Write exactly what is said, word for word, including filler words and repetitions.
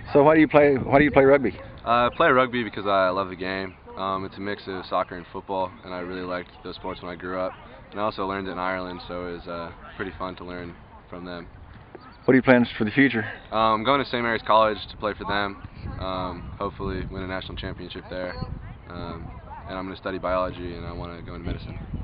So why do you play? Why do you play rugby? Uh, I play rugby because I love the game. Um, it's a mix of soccer and football, and I really liked those sports when I grew up. And I also learned it in Ireland, so it was uh, pretty fun to learn from them. What are your plans for the future? Um, I'm going to Saint Mary's College to play for them. Um, hopefully win a national championship there. Um, and I'm going to study biology, and I want to go into medicine.